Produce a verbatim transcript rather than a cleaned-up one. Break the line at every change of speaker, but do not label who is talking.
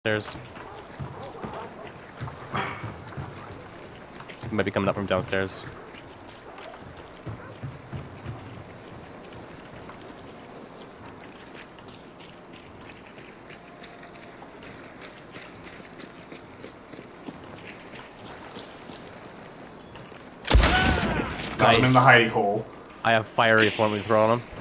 There's he might be coming up from downstairs.
Got him in the hidey hole.
I have fiery point we throw on him.